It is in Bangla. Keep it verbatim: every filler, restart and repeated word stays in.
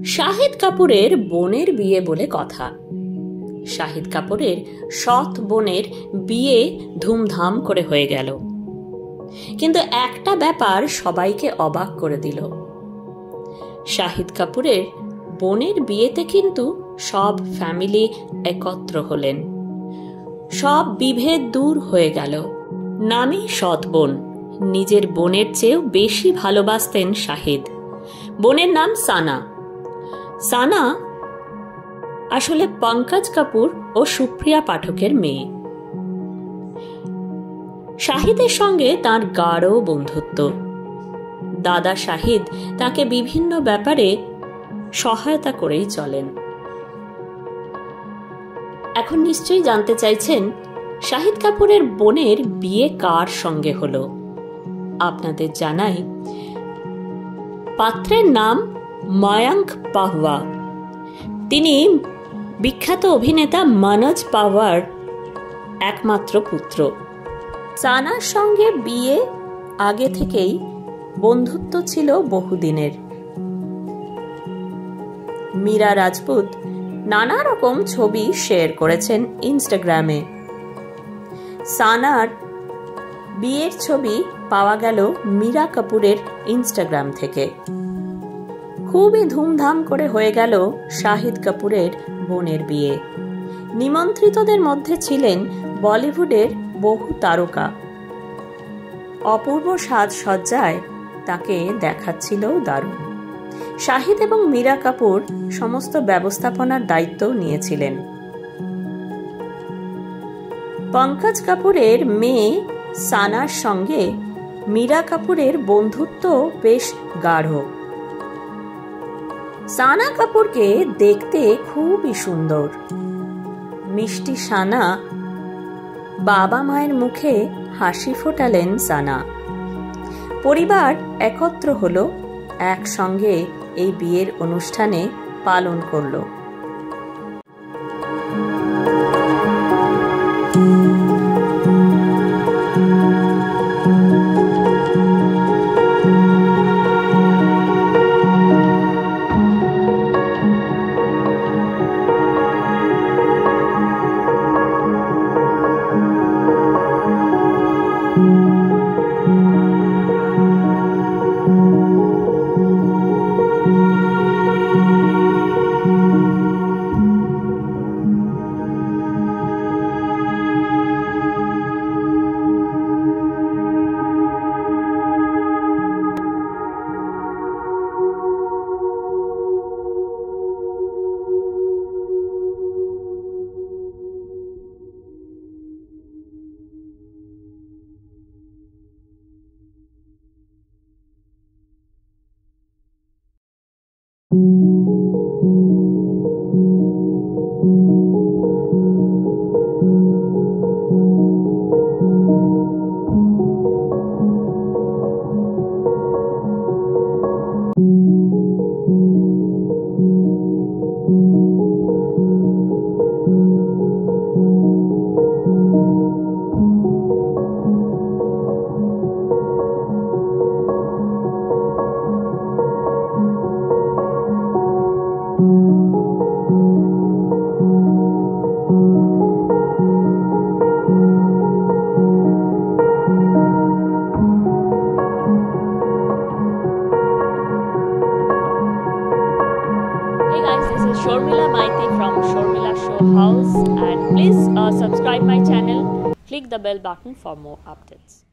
শাহিদ কাপুরের বোনের বিয়ে বলে কথা। শাহিদ কাপুরের সৎ বোনের বিয়ে ধুমধাম করে হয়ে গেল, কিন্তু একটা ব্যাপার সবাইকে অবাক করে দিল। শাহিদ কাপুরের বোনের বিয়েতে কিন্তু সব ফ্যামিলি একত্র হলেন, সব বিভেদ দূর হয়ে গেল। নামই সৎ বোন, নিজের বোনের চেয়েও বেশি ভালোবাসতেন শাহিদ। বোনের নাম সানা। সানা আসলে পঙ্কজ কাপুর ও সুপ্রিয়া পাঠকের মেয়ে। শাহিদের সঙ্গে তার গাঢ় বন্ধুত্ব। দাদা শাহিদ তাকে বিভিন্ন ব্যাপারে সহায়তা করেই চলেন। এখন নিশ্চয়ই জানতে চাইছেন শাহিদ কাপুরের বোনের বিয়ে কার সঙ্গে হলো। আপনাদের জানাই, পাত্রের নাম মায়াঙ্ক পাহওয়া। তিনি বিখ্যাত অভিনেতা মনোজ পাহওয়ার একমাত্র পুত্র। সানার সঙ্গে বিয়ে আগে থেকেই বন্ধুত্ব ছিল বহুদিনের। মীরা রাজপুত নানা রকম ছবি শেয়ার করেছেন ইনস্টাগ্রামে। সানার বিয়ের ছবি পাওয়া গেল মীরা কাপুরের ইনস্টাগ্রাম থেকে। খুবই ধুমধাম করে হয়ে গেল শাহিদ কাপুরের বোনের বিয়ে। নিমন্ত্রিতদের মধ্যে ছিলেন বলিউডের বহু তারকা। অপূর্ব সাজসজ্জায় তাকে দেখাচ্ছিল দারুণ। শাহিদ এবং মীরা কাপুর সমস্ত ব্যবস্থাপনার দায়িত্ব নিয়েছিলেন। পঙ্কজ কাপুরের মেয়ে সানার সঙ্গে মীরা কাপুরের বন্ধুত্ব বেশ গাঢ়। সানা কাপুরকে দেখতে খুবই সুন্দর। মিষ্টি সানা বাবা মায়ের মুখে হাসি ফোটালেন সানা। পরিবার একত্র হলো, একসঙ্গে এই বিয়ের অনুষ্ঠানে পালন করলো। Sharmila from Sharmila Showhouse, and please uh, subscribe my channel, click the bell button for more updates.